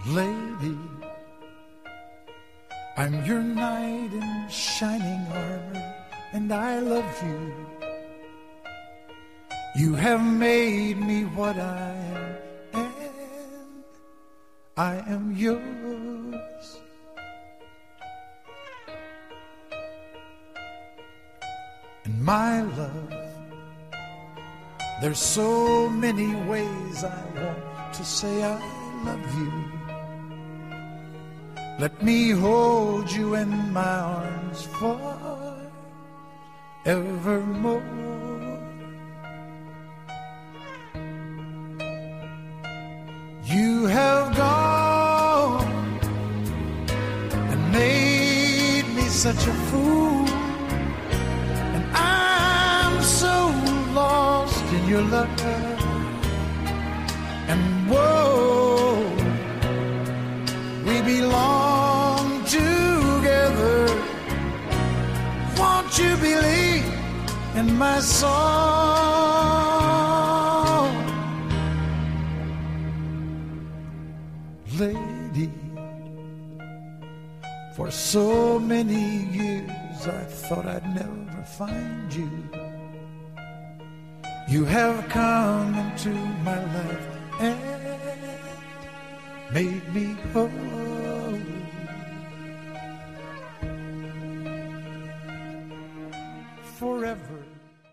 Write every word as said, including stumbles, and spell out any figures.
Lady, I'm your knight in shining armor, and I love you. You have made me what I am, and I am yours. And my love, there's so many ways I want to say I love you. Let me hold you in my arms forevermore. You have gone and made me such a fool, and I'm so lost in your love. And whoa, we belong together. Won't you believe in my song? Lady, for so many years I thought I'd never find you. You have come into my life and made me whole.